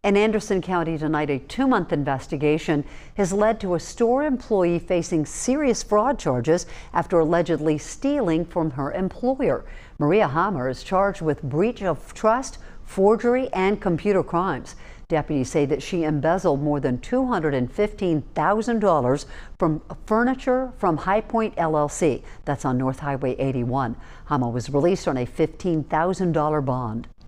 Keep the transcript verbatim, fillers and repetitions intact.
In Anderson County tonight, a two-month investigation has led to a store employee facing serious fraud charges after allegedly stealing from her employer. Maria Hammer is charged with breach of trust, forgery, and computer crimes. Deputies say that she embezzled more than two hundred fifteen thousand dollars from furniture from High Point L L C. That's on North Highway eighty-one. Hammer was released on a fifteen thousand dollar bond.